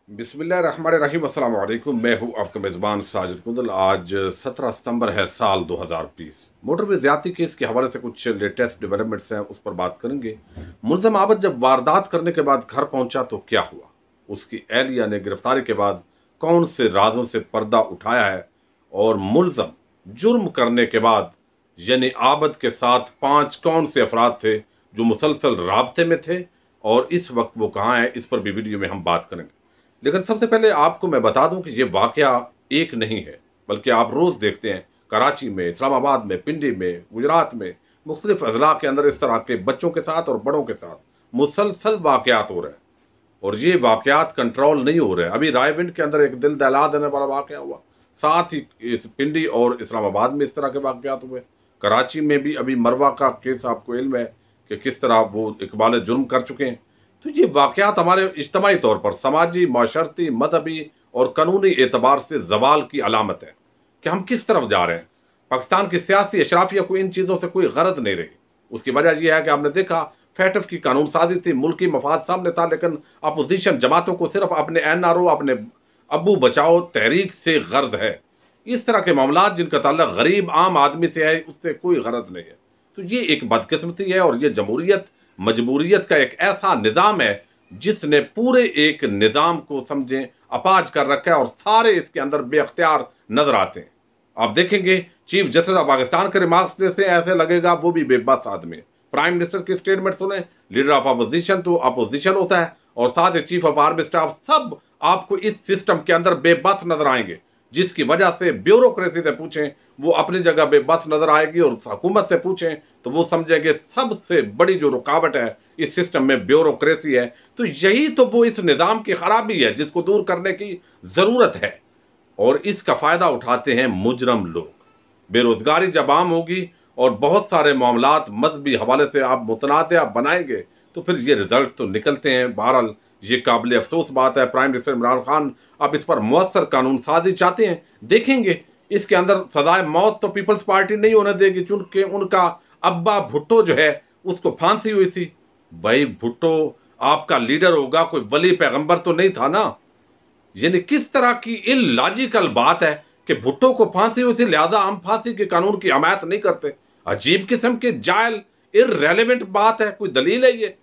बिस्मिल्लाहिर्रहमानिर्रहीम। अस्सलाम वालेकुम। मैं हूँ आपका मेज़बान साजिद कुंदल। आज 17 सितंबर है साल 2020। मोटरवे ज़्यादती केस के हवाले से कुछ लेटेस्ट डेवलपमेंट्स हैं, उस पर बात करेंगे। मुल्ज़म आबद जब वारदात करने के बाद घर पहुंचा तो क्या हुआ, उसकी एहलिया ने गिरफ्तारी के बाद कौन से राजों से पर्दा उठाया है, और मुल्ज़म जुर्म करने के बाद यानी आबद के साथ 5 कौन से अफराद थे जो मुसलसल राब्ते में थे और इस वक्त वो कहाँ हैं, इस पर भी वीडियो में हम बात करेंगे। लेकिन सबसे पहले आपको मैं बता दूं कि ये वाकया एक नहीं है, बल्कि आप रोज देखते हैं कराची में, इस्लामाबाद में, पिंडी में, गुजरात में, मुख्तलिफ अजला के अंदर इस तरह के बच्चों के साथ और बड़ों के साथ मुसलसल वाकयात हो रहे हैं और ये वाकयात कंट्रोल नहीं हो रहे हैं। अभी रायविंड के अंदर एक दिल दहला देने वाला वाकया हुआ, साथ ही इस पिंडी और इस्लामाबाद में इस तरह के वाकयात हुए। कराची में भी अभी मरवा का केस आपको इल्म है कि किस तरह वो इकबाल जुर्म कर चुके हैं। तो ये वाकयात हमारे इज्तमाही तौर पर समाजी, माशरती, मजहबी और कानूनी एतबार से जवाल की अलामत है कि हम किस तरफ जा रहे हैं। पाकिस्तान की सियासी अशराफिया को इन चीज़ों से कोई गरज नहीं रही। उसकी वजह यह है कि आपने देखा फैटफ की कानून साजी थी, मुल्की मफाद सामने था, लेकिन अपोजिशन जमातों को सिर्फ अपने NRO, अपने अब्बू बचाओ तहरीक से गर्ज है। इस तरह के मामला जिनका ताल्लुक गरीब आम आदमी से है, उससे कोई गरज नहीं है। तो ये एक बदकिस्मती है और ये जमहूरियत मजबूरियत का एक ऐसा निज़ाम है जिसने पूरे एक निज़ाम को समझें अपाज कर रखा है और सारे इसके अंदर बेअख्तियार नजर आते हैं। आप देखेंगे चीफ जस्टिस ऑफ पाकिस्तान के रिमार्क्स से ऐसे लगेगा वो भी बेबस आदमी है। प्राइम मिनिस्टर की स्टेटमेंट सुने, लीडर ऑफ अपोजिशन तो अपोजिशन होता है, और साथ ही चीफ ऑफ आर्मी स्टाफ, सब आपको इस सिस्टम के अंदर बेबस नजर आएंगे, जिसकी वजह से ब्यूरोक्रेसी से पूछें वो अपनी जगह बेबस नजर आएगी और हुकूमत से पूछें तो वो समझेंगे सबसे बड़ी जो रुकावट है इस सिस्टम में ब्यूरोक्रेसी है। तो यही तो वो इस निज़ाम की खराबी है जिसको दूर करने की जरूरत है, और इसका फायदा उठाते हैं मुजरम लोग। बेरोजगारी जब आम होगी और बहुत सारे मामलात मजहबी हवाले से आप मुतनाज़ बनाएंगे तो फिर ये रिजल्ट तो निकलते हैं। बहरहाल ये काबिल अफसोस बात है। प्राइम मिनिस्टर इमरान खान अब इस पर मुअस्सर कानून साजी चाहते हैं। देखेंगे इसके अंदर सजाए मौत तो पीपल्स पार्टी नहीं होने देगी, चूंकि उनका अब्बा भुट्टो जो है उसको फांसी हुई थी। भाई भुट्टो आपका लीडर होगा, कोई वली पैगंबर तो नहीं था ना। यानी किस तरह की इलॉजिकल बात है कि भुट्टो को फांसी हुई थी लिहाजा हम फांसी के कानून की हमायत नहीं करते। अजीब किस्म के जायल इररेलेवेंट बात है। कोई दलील है ये?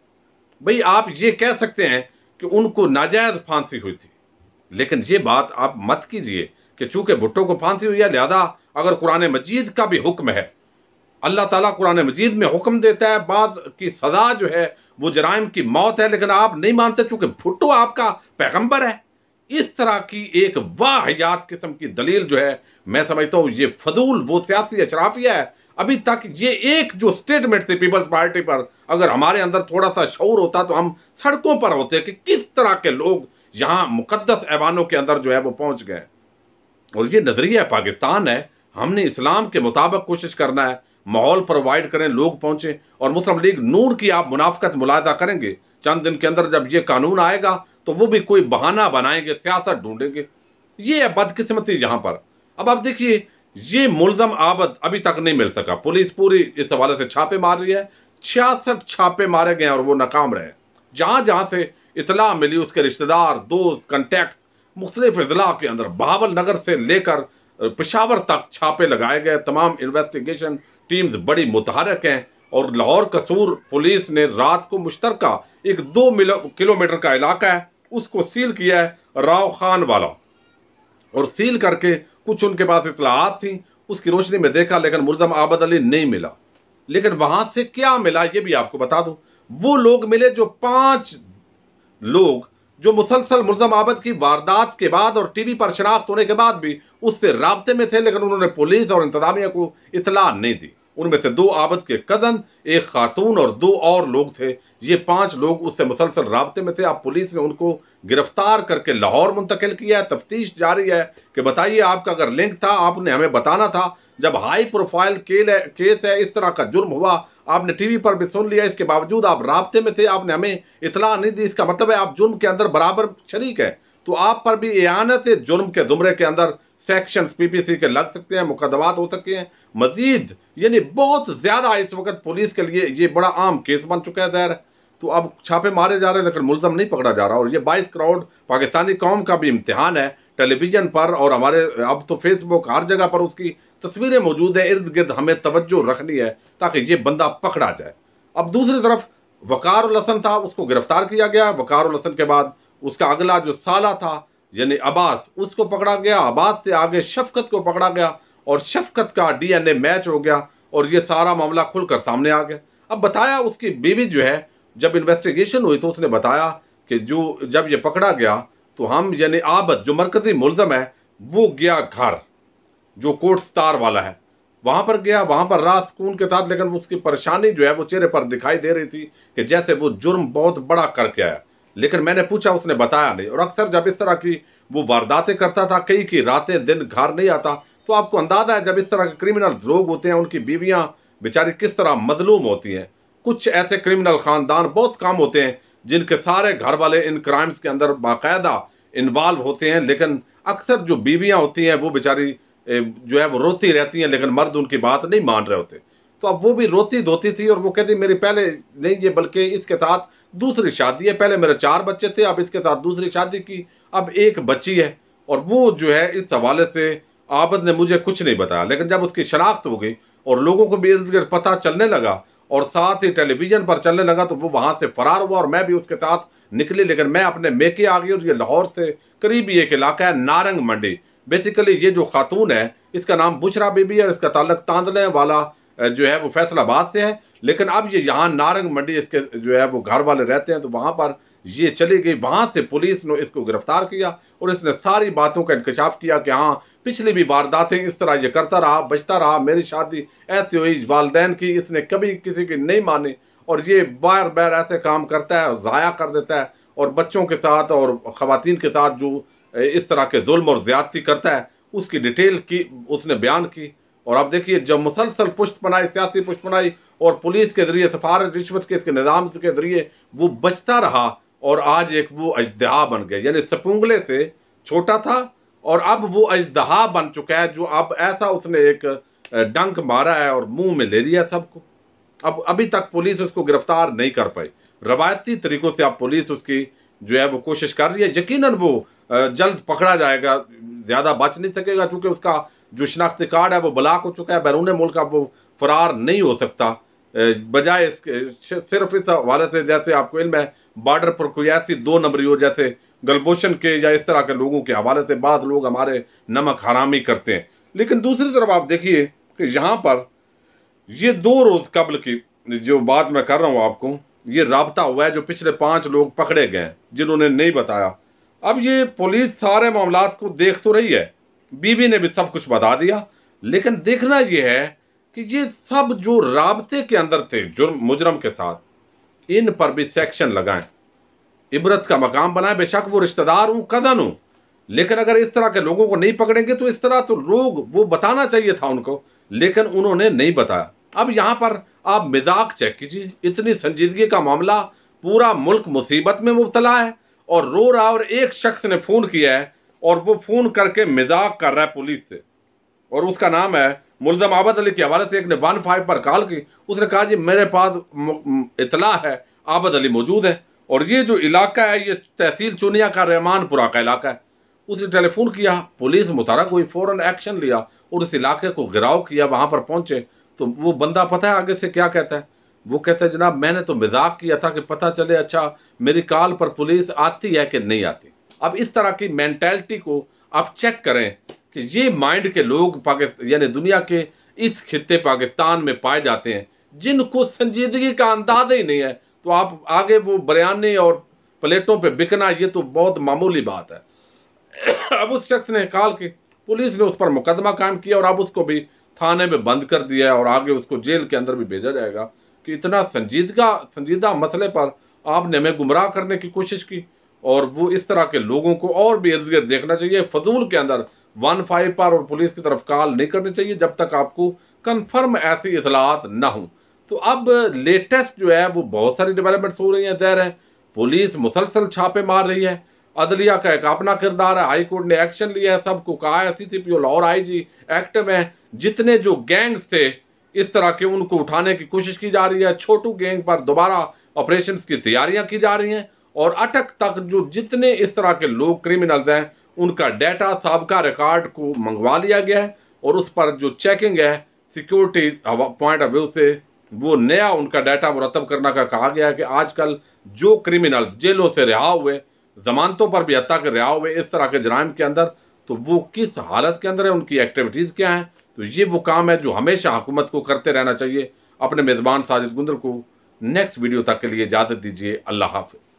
भाई आप ये कह सकते हैं कि उनको नाजायज फांसी हुई थी, लेकिन ये बात आप मत कीजिए कि चूंकि भुट्टो को फांसी हुई है लिहाजा अगर कुरान मजीद का भी हुक्म है, अल्लाह ताला कुरान मजीद में हुक्म देता है बाद की सजा जो है वो जराइम की मौत है, लेकिन आप नहीं मानते चूंकि भुट्टो आपका पैगंबर है। इस तरह की एक वाहियात किस्म की दलील जो है मैं समझता हूं ये फजूल वो सियासी अशराफिया है। अभी तक ये एक जो स्टेटमेंट थी पीपल्स पार्टी पर, अगर हमारे अंदर थोड़ा सा शऊर होता तो हम सड़कों पर होते कि किस तरह के लोग यहां मुकद्दस ऐवानों के अंदर जो है वो पहुंच गए। और ये नजरिया पाकिस्तान है, हमने इस्लाम के मुताबिक कोशिश करना है, माहौल प्रोवाइड करें, लोग पहुंचे। और मुस्लिम लीग नून की आप मुनाफकत मुलाहिजा करेंगे, चंद दिन के अंदर जब ये कानून आएगा तो वो भी कोई बहाना बनाएंगे, सियासत ढूंढेंगे। ये है बदकिस्मती यहां पर। अब आप देखिए ये मुल्ज़म आबद अभी तक नहीं मिल सका। पुलिस पूरी इस हवाले से छापे मार रही है, 66 छापे मारे गए और वो नाकाम रहे। जहां जहां से इतला मिली उसके रिश्तेदार, दोस्त, कंटेक्ट मुख्तलिफ अजला के अंदर बहावल नगर से लेकर पेशावर तक छापे लगाए गए। तमाम इन्वेस्टिगेशन टीम्स बड़ी मुतहरक हैं और लाहौर कसूर पुलिस ने रात को मुश्तरका एक 2 किलोमीटर का इलाका है उसको सील किया है, राव खान वाला, और सील करके कुछ उनके पास इतलात थी उसकी रोशनी में देखा, लेकिन मुल्ज़म आबद अली नहीं मिला। लेकिन वहां से क्या मिला ये भी आपको बता दूं। वो लोग मिले जो 5 लोग जो मुसलसल मुल्ज़म आबद की वारदात के बाद और टीवी पर शनाख्त होने के बाद भी उससे राब्ते में थे, लेकिन उन्होंने पुलिस और इंतजामिया को इतला नहीं दी। उनमें से 2 आबद के कजन, एक खातून और 2 और लोग थे। ये 5 लोग उससे मुसलसल राब्ते में थे। अब पुलिस ने उनको गिरफ्तार करके लाहौर मुंतकिल किया है। तफ्तीश जारी है कि बताइए आपका अगर लिंक था आपने हमें बताना था। जब हाई प्रोफाइल केस है, इस तरह का जुर्म हुआ, आपने टीवी पर भी सुन लिया, इसके बावजूद आप राब्ते में थे, आपने हमें इतला नहीं दी। इसका मतलब है आप जुर्म के अंदर बराबर शरीक है। तो आप पर भी इआनत जुर्म के जुमरे के अंदर सेक्शन PPC के लग सकते हैं, मुकदमात हो सकते हैं मजीद। यानी बहुत ज्यादा इस वक्त पुलिस के लिए ये बड़ा आम केस बन चुका है। ज़ाहिर تو اب چھاپے مارے جا رہے ہیں لیکن ملزم نہیں پکڑا جا رہا. اور یہ 22 کروڑ پاکستانی قوم کا بھی امتحان ہے. ٹیلی ویژن پر اور ہمارے اب تو فیس بک ہر جگہ پر اس کی تصویریں موجود ہیں. ارد گرد ہمیں توجہ رکھنی ہے تاکہ یہ بندہ پکڑا جائے. اب دوسری طرف وقار الحسن تھا, اس کو گرفتار کیا گیا. وقار الحسن کے بعد اس کا اگلا جو سالہ تھا یعنی عباس, اس کو پکڑا گیا. عباس سے آگے شفقت کو پکڑا گیا اور شفقت کا ڈی این اے میچ ہو گیا اور یہ سارا معاملہ کھل کر سامنے آ گیا. اب بتایا اس کی بیوی جو ہے, جب انویسٹیگیشن ہوئی تو اس نے بتایا کہ جب یہ پکڑا گیا تو ہم یعنی عابد جو مرکزی ملزم ہے وہ گیا گھر جو کوٹ ستار والا ہے, وہاں پر گیا, وہاں پر رات سکون کے ساتھ, لیکن اس کی پریشانی جو ہے وہ چہرے پر دکھائی دے رہی تھی کہ جیسے وہ جرم بہت بڑا کر کے آیا. لیکن میں نے پوچھا, اس نے بتایا نہیں. اور اکثر جب اس طرح کی وہ وارداتیں کرتا تھا, کئی کی راتیں دن گھر نہیں آتا, تو آپ کو اندازہ ہے جب اس طرح کے کرمنل لوگ ہوتے ہیں ان کی بیویاں بیچاری کس طرح مظلوم ہوتی ہیں. کچھ ایسے کرمنل خاندان بہت کم ہوتے ہیں جن کے سارے گھر والے ان کرائمز کے اندر باقاعدہ انوالو ہوتے ہیں, لیکن اکثر جو بیویاں ہوتی ہیں وہ بیچاری جو ہے وہ روتی رہتی ہیں لیکن مرد ان کی بات نہیں مان رہے ہوتے. تو اب وہ بھی روتی دھوتی تھی اور وہ کہتی میری پہلے نہیں یہ بلکہ اس کے ساتھ دوسری شادی ہے, پہلے میرے 4 بچے تھے, اب اس کے ساتھ دوسری شادی کی, اب 1 بچی ہے. اور وہ جو ہے اس حوالے سے عابد نے مجھے کچھ نہیں بتایا, لیکن جب اس کی شناخت ہو گئی اور لوگوں کو بھی ارد گرد پتہ چلنے لگا اور ساتھ ہی ٹیلی ویژن پر چلنے لگا تو وہ وہاں سے فرار ہوا اور میں بھی اس کے ساتھ نکلی. لیکن میں اپنے میکے آ گئی اور یہ لاہور سے قریبی ایک علاقہ ہے نارنگ منڈی. بیسیکلی یہ جو خاتون ہے اس کا نام بشرا بی بی ہے اور اس کا تعلق تاندلے والا جو ہے وہ فیصل آباد سے ہے, لیکن اب یہ یہاں نارنگ منڈی اس کے جو ہے وہ گھر والے رہتے ہیں, تو وہاں پر یہ چلی گئی. وہاں سے پولیس نے اس کو گرفتار کیا اور اس نے ساری باتوں کا انکشاف کیا کہ ہاں پچھلی بھی وارداتیں اس طرح یہ کرتا رہا, بچتا رہا, میری شادی ایسی ہوئی والدین کی, اس نے کبھی کسی کی نہیں مانی اور یہ بار بار ایسے کام کرتا ہے اور ضائع کر دیتا ہے اور بچوں کے ساتھ اور خواتین کے ساتھ جو اس طرح کے ظلم اور زیادتی کرتا ہے اس کی ڈیٹیل کی اس نے بیان کی. اور اب دیکھیے جب مسلسل پشت پنائی, سیاسی پشت پنائی اور پولیس کے ذریعے سفارت رشوت کے اس کے نظام کے ذریعے وہ بچتا رہا اور آج ایک وہ اژدہا بن گیا. یعنی سپونگلے سے چھوٹا تھا اور اب وہ اژدہا بن چکا ہے جو اب ایسا اس نے ایک ڈنک مارا ہے اور منہ میں لے لیا سب کو. اب ابھی تک پولیس اس کو گرفتار نہیں کر پائی. روایتی طریقوں سے اب پولیس اس کی جو ہے وہ کوشش کر رہی ہے. یقیناً وہ جلد پکڑا جائے گا, زیادہ بچ نہیں سکے گا کیونکہ اس کا جو شناختی کارڈ ہے وہ بلاک ہو چکا ہے, بیرون ملک اب وہ فرار نہیں ہو سکتا. بجائے اس کے صرف اس حوالے سے جیسے آپ کو علم ہے بارڈر پر کوئی ایسی 2 نمبری ہو جیسے گلبوشن کے یا اس طرح کے لوگوں کے حوالے سے بعض لوگ ہمارے نمک حرامی کرتے ہیں. لیکن دوسری طرف آپ دیکھیے کہ یہاں پر یہ 2 روز قبل کی جو بات میں کر رہا ہوں آپ کو, یہ رابطہ ہوا ہے جو پچھلے 5 لوگ پکڑے گئے ہیں جنہوں نے نہیں بتایا. اب یہ پولیس سارے معاملات کو دیکھ تو رہی ہے, بیوی نے بھی سب کچھ بتا دیا, لیکن دیکھنا یہ ہے کہ یہ سب جو رابطے کے اندر تھے مجرم کے ساتھ ان پر بھی سیکشن لگائیں, عبرت کا مقام بنائیں. بے شک وہ رشتہ دار ہوں, کزن ہوں, لیکن اگر اس طرح کے لوگوں کو نہیں پکڑیں گے تو اس طرح تو لوگ وہ بتانا چاہیے تھا ان کو, لیکن انہوں نے نہیں بتایا. اب یہاں پر آپ مذاق چیک کیجیے, اتنی سنجیدگی کا معاملہ, پورا ملک مصیبت میں مبتلا ہے اور رو رہا, اور ایک شخص نے فون کیا ہے اور وہ فون کر کے مذاق کر رہا ہے پولیس سے, اور اس کا نام ہے ملزم عابد علی کے حوالے سے ایک نے 15 پر کال کی. اس نے کہا جی میرے پاس اطلاع ہے عابد علی موجود ہے اور یہ جو علاقہ ہے یہ تحصیل چونیا کا رحمان پورہ کا علاقہ ہے. اس نے ٹیلی فون کیا, پولیس متحرک ہوئی, فوراً ایکشن لیا اور اس علاقے کو گھراؤ کیا. وہاں پر پہنچے تو وہ بندہ پتہ ہے آگے سے کیا کہتا ہے, وہ کہتا ہے جناب میں نے تو مذاق کیا تھا کہ پتہ چلے اچھا میری کال پر پولیس آتی ہے کہ نہیں آتی. اب اس طرح کی مینٹلٹی کو آپ چیک کریں کہ یہ مائنڈ کے لوگ یعنی دنیا کے اس خطے پاکستان میں پائے جاتے ہیں جن کو سنجیدگی کا اندازہ ہی نہیں ہے, تو آپ آگے وہ بریانی اور پلیٹوں پہ بکنا یہ تو بہت معمولی بات ہے. اب اس شخص نے کال کی, پولیس نے اس پر مقدمہ قائم کیا اور اب اس کو بھی تھانے میں بند کر دیا ہے اور آگے اس کو جیل کے اندر بھی بھیجا جائے گا کہ اتنا سنجیدہ مسئلے پر آپ نے ہمیں گمراہ کرنے کی کوشش کی. اور وہ اس طرح کے لوگوں کو اور بھی ارد گرد دیکھنا چاہیے. فضول کے اندر 15 پر اور پولیس کی طرف کال نہیں کرنی چاہیے جب تک آپ کو کنفرم ایسی اطلاعات نہ ہوں. تو اب لیٹسٹ جو ہے وہ بہت ساری ڈیولپمنٹس ہو رہی ہیں. ظاہر ہے پولیس مسلسل چھاپے مار رہی ہے, عدلیہ کا ایک اپنا کردار ہے, ہائی کورٹ نے ایکشن لیا ہے, سب کو کہا ہے, CCPO لاہور IG ایکٹو میں, جتنے جو گینگز تھے اس طرح کے ان کو اٹھانے کی کوشش کی جا رہی ہے. چھوٹو گینگ پر دوبارہ ऑपरेशन की तैयारियां की जा रही हैं और अटक तक जो जितने इस तरह के लोग क्रिमिनल्स हैं उनका डाटा साबका रिकॉर्ड को मंगवा लिया गया है और उस पर जो चेकिंग है सिक्योरिटी पॉइंट ऑफ व्यू से वो नया उनका डाटा मुरतब करने का कहा गया है कि आजकल जो क्रिमिनल्स जेलों से रिहा हुए, जमानतों पर भी हत्या के रिहा हुए इस तरह के जराइम के अंदर, तो वो किस हालत के अंदर है, उनकी एक्टिविटीज क्या है। तो ये वो काम है जो हमेशा हुकूमत को करते रहना चाहिए। अपने मेजबान साजिद गुंदर को नेक्स्ट वीडियो तक के लिए इजाजत दीजिए। अल्लाह हाफिज।